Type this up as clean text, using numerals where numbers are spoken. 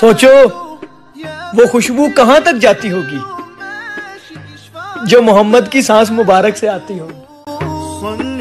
सोचो वो खुशबू कहां तक जाती होगी जो मोहम्मद की सांस मुबारक से आती होगी।